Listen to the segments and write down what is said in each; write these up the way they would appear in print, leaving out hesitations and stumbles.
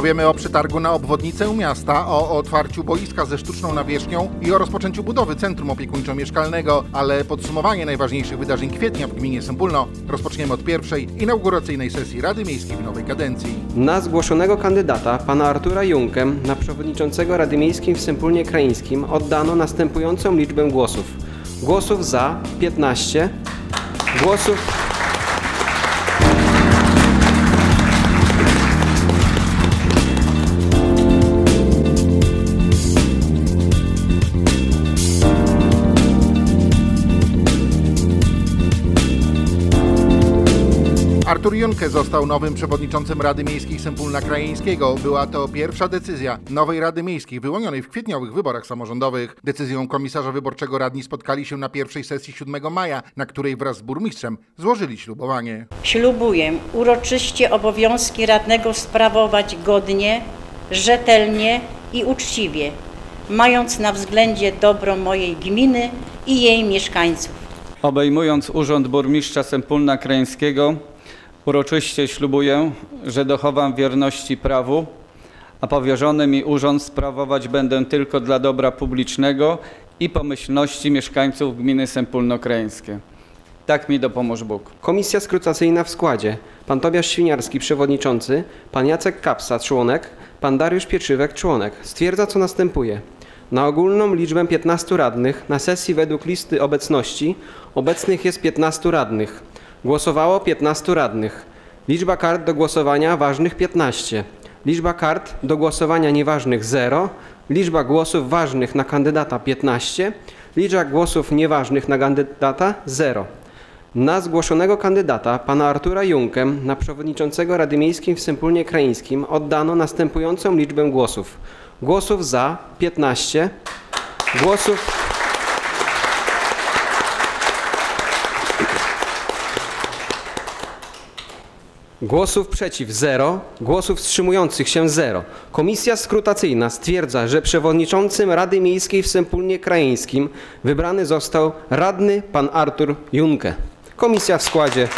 Powiemy o przetargu na obwodnicę miasta, o otwarciu boiska ze sztuczną nawierzchnią i o rozpoczęciu budowy centrum opiekuńczo-mieszkalnego, ale podsumowanie najważniejszych wydarzeń kwietnia w gminie Sępólno rozpoczniemy od pierwszej inauguracyjnej sesji Rady Miejskiej w nowej kadencji. Na zgłoszonego kandydata, pana Artura Junkę, na przewodniczącego Rady Miejskiej w Sępólnie Krajeńskim oddano następującą liczbę głosów. Głosów za 15, głosów Artur Junkę został nowym przewodniczącym Rady Miejskiej Sępólna Krajeńskiego. Była to pierwsza decyzja nowej Rady Miejskiej wyłonionej w kwietniowych wyborach samorządowych. Decyzją komisarza wyborczego radni spotkali się na pierwszej sesji 7 maja, na której wraz z burmistrzem złożyli ślubowanie. Ślubuję uroczyście obowiązki radnego sprawować godnie, rzetelnie i uczciwie, mając na względzie dobro mojej gminy i jej mieszkańców. Obejmując urząd burmistrza Sępólna Krajeńskiego, uroczyście ślubuję, że dochowam wierności prawu, a powierzony mi urząd sprawować będę tylko dla dobra publicznego i pomyślności mieszkańców gminy Sępólno Krajeńskie. Tak mi dopomóż Bóg. Komisja skrutacyjna w składzie: pan Tobiasz Świniarski, przewodniczący, pan Jacek Kapsa, członek, pan Dariusz Pieczywek, członek. Stwierdza, co następuje. Na ogólną liczbę 15 radnych na sesji według listy obecności obecnych jest 15 radnych. Głosowało 15 radnych. Liczba kart do głosowania ważnych 15. Liczba kart do głosowania nieważnych 0. Liczba głosów ważnych na kandydata 15. Liczba głosów nieważnych na kandydata 0. Na zgłoszonego kandydata, pana Artura Junkę, na przewodniczącego Rady Miejskiej w Sępólnie Krajeńskim oddano następującą liczbę głosów. Głosów za 15, głosów przeciw 0, głosów wstrzymujących się 0. Komisja skrutacyjna stwierdza, że przewodniczącym Rady Miejskiej w Sępólnie Krajeńskim wybrany został radny pan Artur Junkę. Komisja w składzie.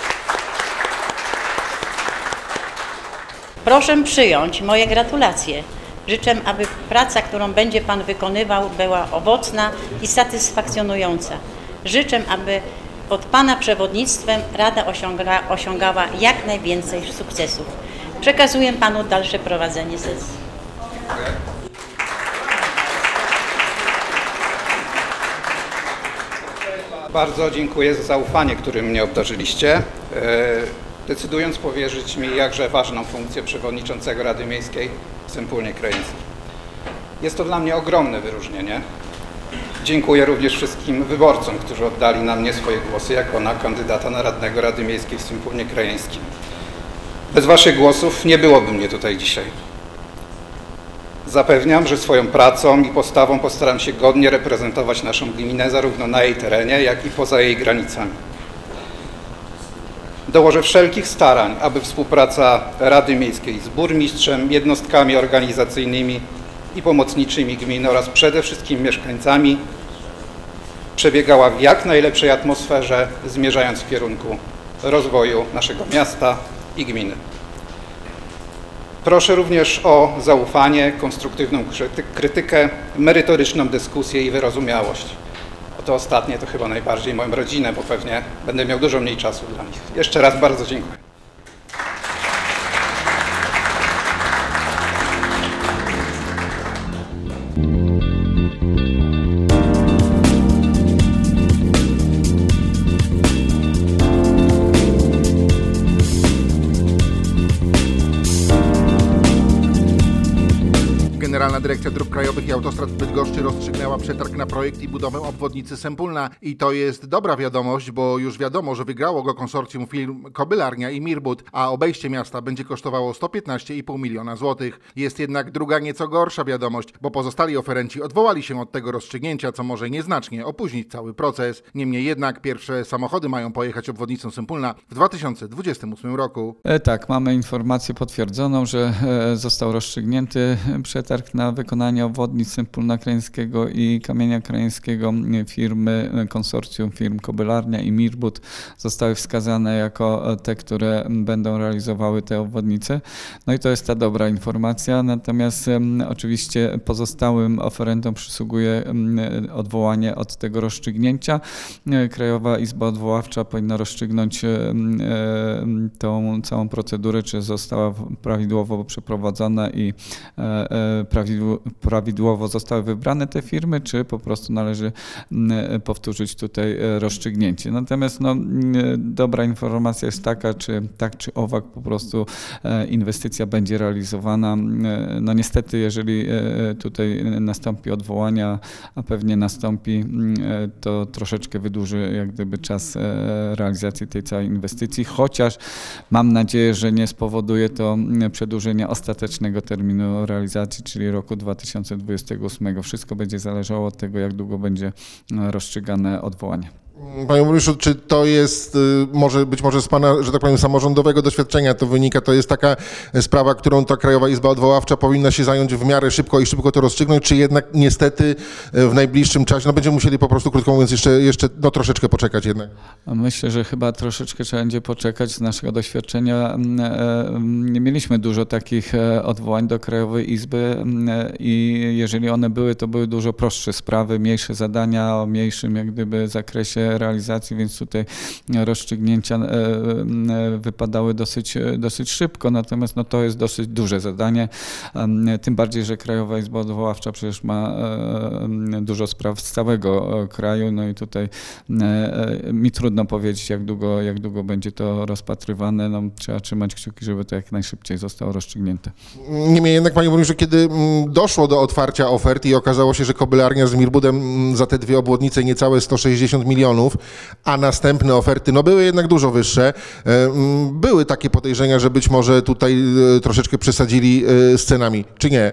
Proszę przyjąć moje gratulacje. Życzę, aby praca, którą będzie Pan wykonywał, była owocna i satysfakcjonująca. Życzę, aby pod Pana przewodnictwem Rada osiągała jak najwięcej sukcesów. Przekazuję Panu dalsze prowadzenie sesji. Bardzo dziękuję za zaufanie, którym mnie obdarzyliście, decydując powierzyć mi jakże ważną funkcję przewodniczącego Rady Miejskiej w Sępólnie Krajeńskiej. Jest to dla mnie ogromne wyróżnienie. Dziękuję również wszystkim wyborcom, którzy oddali na mnie swoje głosy jako na kandydata na radnego Rady Miejskiej w Sępólnie Krajeńskim. Bez Waszych głosów nie byłoby mnie tutaj dzisiaj. Zapewniam, że swoją pracą i postawą postaram się godnie reprezentować naszą gminę zarówno na jej terenie, jak i poza jej granicami. Dołożę wszelkich starań, aby współpraca Rady Miejskiej z burmistrzem, jednostkami organizacyjnymi i pomocniczymi gminy oraz przede wszystkim mieszkańcami przebiegała w jak najlepszej atmosferze, zmierzając w kierunku rozwoju naszego miasta i gminy. Proszę również o zaufanie, konstruktywną krytykę, merytoryczną dyskusję i wyrozumiałość. To ostatnie to chyba najbardziej moją rodzinę, bo pewnie będę miał dużo mniej czasu dla nich. Jeszcze raz bardzo dziękuję. Generalna Dyrekcja Dróg Krajowych i Autostrad w Bydgoszczy rozstrzygnęła przetarg na projekt i budowę obwodnicy Sępólna. I to jest dobra wiadomość, bo już wiadomo, że wygrało go konsorcjum firm Kobylarnia i Mirbud, a obejście miasta będzie kosztowało 115,5 miliona złotych. Jest jednak druga, nieco gorsza wiadomość, bo pozostali oferenci odwołali się od tego rozstrzygnięcia, co może nieznacznie opóźnić cały proces. Niemniej jednak pierwsze samochody mają pojechać obwodnicą Sępólna w 2028 roku. Tak, mamy informację potwierdzoną, że został rozstrzygnięty przetarg na wykonanie obwodnic Sępólna Krajeńskiego i Kamienia Krajeńskiego firmy, konsorcjum firm Kobylarnia i Mirbut zostały wskazane jako te, które będą realizowały te obwodnice. No i to jest ta dobra informacja, natomiast oczywiście pozostałym oferentom przysługuje odwołanie od tego rozstrzygnięcia. Krajowa Izba Odwoławcza powinna rozstrzygnąć tą całą procedurę, czy została prawidłowo przeprowadzona i prawidłowo zostały wybrane te firmy, czy po prostu należy powtórzyć tutaj rozstrzygnięcie. Natomiast dobra informacja jest taka, czy tak czy owak po prostu inwestycja będzie realizowana. No niestety, jeżeli tutaj nastąpi odwołania, a pewnie nastąpi, to troszeczkę wydłuży jak gdyby czas realizacji tej całej inwestycji, chociaż mam nadzieję, że nie spowoduje to przedłużenia ostatecznego terminu realizacji, czyli roku 2028. Wszystko będzie zależało od tego, jak długo będzie rozstrzygane odwołanie. Panie burmistrzu, czy to jest być może z pana, że tak powiem, samorządowego doświadczenia to wynika, to jest taka sprawa, którą ta Krajowa Izba Odwoławcza powinna się zająć w miarę szybko i szybko to rozstrzygnąć, czy jednak niestety w najbliższym czasie, będziemy musieli po prostu, krótko mówiąc, jeszcze troszeczkę poczekać jednak? Myślę, że chyba troszeczkę trzeba będzie poczekać. Z naszego doświadczenia nie mieliśmy dużo takich odwołań do Krajowej Izby i jeżeli one były, to były dużo prostsze sprawy, mniejsze zadania o mniejszym jak gdyby zakresie realizacji, więc tutaj rozstrzygnięcia wypadały dosyć szybko, natomiast to jest dosyć duże zadanie, tym bardziej, że Krajowa Izba Odwoławcza przecież ma dużo spraw z całego kraju, no i tutaj mi trudno powiedzieć, jak długo będzie to rozpatrywane. Trzeba trzymać kciuki, żeby to jak najszybciej zostało rozstrzygnięte. Niemniej jednak, panie burmistrzu, kiedy doszło do otwarcia ofert i okazało się, że Kobylarnia z Mirbudem za te dwie obwodnice niecałe 160 milionów, a następne oferty były jednak dużo wyższe. Były takie podejrzenia, że być może tutaj troszeczkę przesadzili z cenami, czy nie?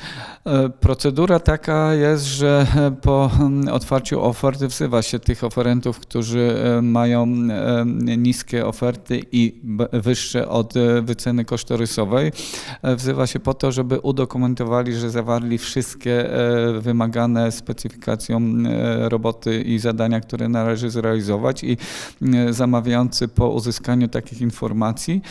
Procedura taka jest, że po otwarciu oferty wzywa się tych oferentów, którzy mają niskie oferty i wyższe od wyceny kosztorysowej. Wzywa się po to, żeby udokumentowali, że zawarli wszystkie wymagane specyfikacją roboty i zadania, które należy zrealizować, i zamawiający po uzyskaniu takich informacji,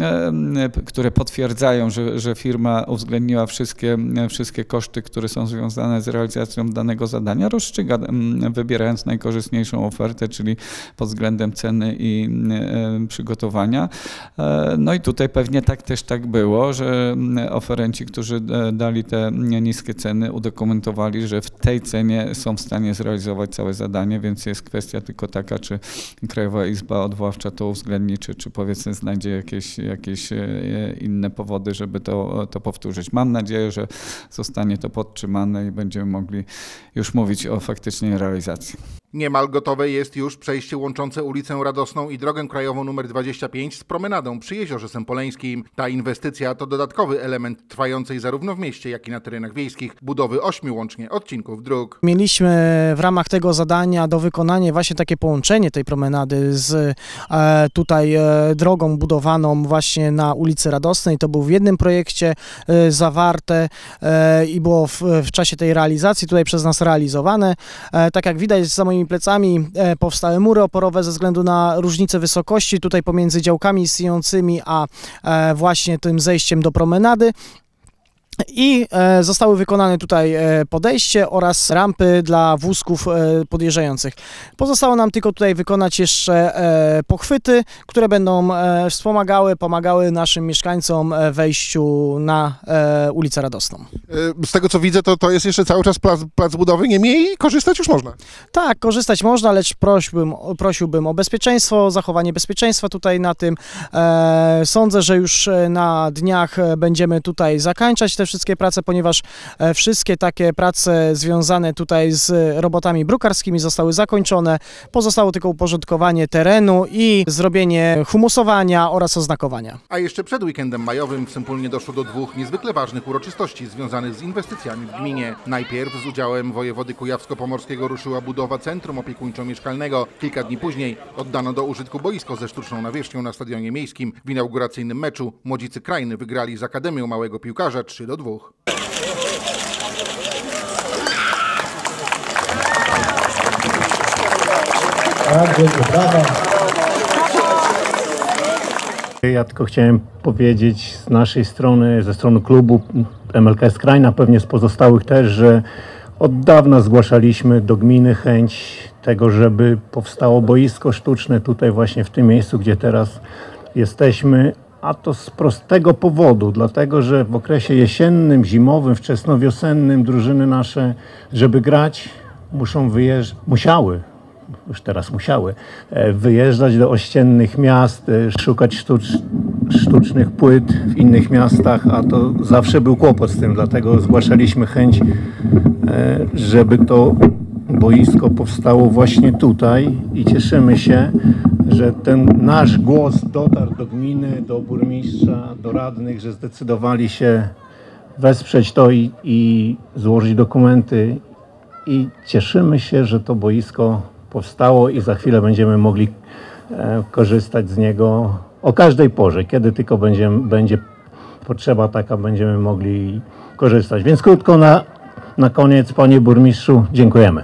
które potwierdzają, że firma uwzględniła wszystkie koszty, które są związane z realizacją danego zadania, rozstrzyga, wybierając najkorzystniejszą ofertę, czyli pod względem ceny i przygotowania. No i tutaj pewnie też tak było, że oferenci, którzy dali te niskie ceny, udokumentowali, że w tej cenie są w stanie zrealizować całe zadanie, więc jest kwestia tylko taka, czy Krajowa Izba Odwoławcza to uwzględni, czy powiedzmy znajdzie jakieś inne powody, żeby to powtórzyć. Mam nadzieję, że zostanie to podtrzymane i będziemy mogli już mówić o faktycznej realizacji. Niemal gotowe jest już przejście łączące ulicę Radosną i drogę krajową nr 25 z promenadą przy Jeziorze Sępoleńskim. Ta inwestycja to dodatkowy element trwającej zarówno w mieście, jak i na terenach wiejskich budowy 8 łącznie odcinków dróg. Mieliśmy w ramach tego zadania do wykonania właśnie takie połączenie tej promenady z tutaj drogą budowaną właśnie na ulicy Radosnej. To było w jednym projekcie zawarte i było w czasie tej realizacji tutaj przez nas realizowane. Tak jak widać, za moimi plecami powstały mury oporowe ze względu na różnicę wysokości tutaj pomiędzy działkami istniejącymi a właśnie tym zejściem do promenady. I zostały wykonane tutaj podejście oraz rampy dla wózków podjeżdżających. Pozostało nam tylko tutaj wykonać jeszcze pochwyty, które będą pomagały naszym mieszkańcom w wejściu na ulicę Radosną. Z tego co widzę, to jest jeszcze cały czas plac budowy, niemniej korzystać już można. Tak, korzystać można, lecz prosiłbym o bezpieczeństwo, o zachowanie bezpieczeństwa tutaj na tym. Sądzę, że już na dniach będziemy tutaj zakończać te wszystkie prace, ponieważ wszystkie takie prace związane tutaj z robotami brukarskimi zostały zakończone. Pozostało tylko uporządkowanie terenu i zrobienie humusowania oraz oznakowania. A jeszcze przed weekendem majowym w Sępólnie doszło do dwóch niezwykle ważnych uroczystości związanych z inwestycjami w gminie. Najpierw z udziałem wojewody kujawsko-pomorskiego ruszyła budowa centrum opiekuńczo-mieszkalnego. Kilka dni później oddano do użytku boisko ze sztuczną nawierzchnią na stadionie miejskim. W inauguracyjnym meczu młodzicy Krajny wygrali z Akademią Małego Piłkarza 3-2. Tak, wielkie brawa. Ja tylko chciałem powiedzieć z naszej strony, ze strony klubu MLKS Krajna, pewnie z pozostałych też, że od dawna zgłaszaliśmy do gminy chęć tego, żeby powstało boisko sztuczne tutaj właśnie w tym miejscu, gdzie teraz jesteśmy, a to z prostego powodu, dlatego że w okresie jesiennym, zimowym, wczesnowiosennym drużyny nasze, żeby grać, musiały wyjeżdżać do ościennych miast, szukać sztucznych płyt w innych miastach, a to zawsze był kłopot z tym, dlatego zgłaszaliśmy chęć, żeby to boisko powstało właśnie tutaj i cieszymy się, że ten nasz głos dotarł do gminy, do burmistrza, do radnych, że zdecydowali się wesprzeć to i złożyć dokumenty i cieszymy się, że to boisko powstało i za chwilę będziemy mogli korzystać z niego o każdej porze, kiedy tylko będzie potrzeba taka, będziemy mogli korzystać. Więc krótko na koniec, panie burmistrzu, dziękujemy.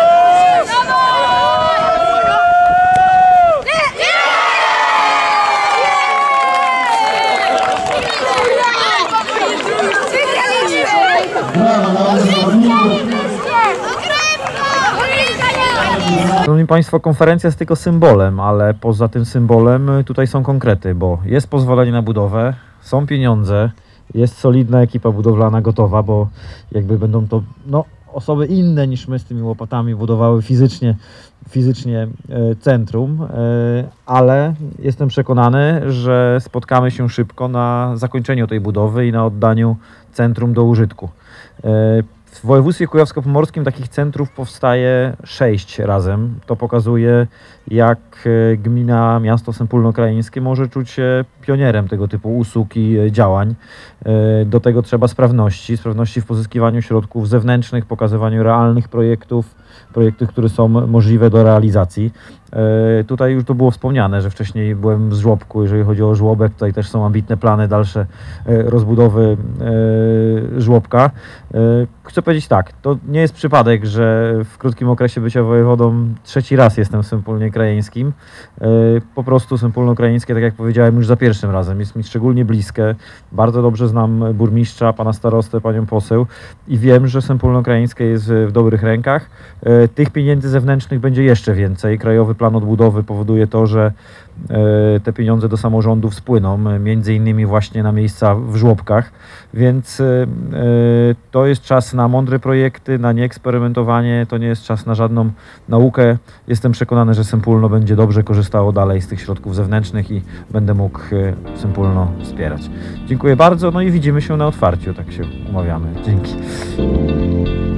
Szanowni Państwo, konferencja jest tylko symbolem, ale poza tym symbolem tutaj są konkrety, bo jest pozwolenie na budowę, są pieniądze, jest solidna ekipa budowlana gotowa, bo jakby będą to osoby inne niż my z tymi łopatami budowały fizycznie centrum, ale jestem przekonany, że spotkamy się szybko na zakończeniu tej budowy i na oddaniu centrum do użytku. W województwie kujawsko-pomorskim takich centrów powstaje 6 razem. To pokazuje, jak gmina, miasto sępólno-krajeńskie może czuć się pionierem tego typu usług i działań. Do tego trzeba sprawności w pozyskiwaniu środków zewnętrznych, pokazywaniu realnych projektów, które są możliwe do realizacji. Tutaj już to było wspomniane, że wcześniej byłem z żłobku, jeżeli chodzi o żłobek, tutaj też są ambitne plany dalsze rozbudowy żłobka. Chcę powiedzieć tak, to nie jest przypadek, że w krótkim okresie bycia wojewodą 3. raz jestem w Sępólnie Krajeńskim. Po prostu Sępólno-Krajeńskie, tak jak powiedziałem, już za pierwszym razem jest mi szczególnie bliskie. Bardzo dobrze znam burmistrza, pana starostę, panią poseł i wiem, że Sępólno-Krajeńskie jest w dobrych rękach. Tych pieniędzy zewnętrznych będzie jeszcze więcej. Krajowy Plan Odbudowy powoduje to, że te pieniądze do samorządów spłyną, między innymi właśnie na miejsca w żłobkach, więc to jest czas na mądre projekty, na nieeksperymentowanie, to nie jest czas na żadną naukę. Jestem przekonany, że Sępólno będzie dobrze korzystało dalej z tych środków zewnętrznych i będę mógł Sępólno wspierać. Dziękuję bardzo, no i widzimy się na otwarciu, tak się umawiamy. Dzięki.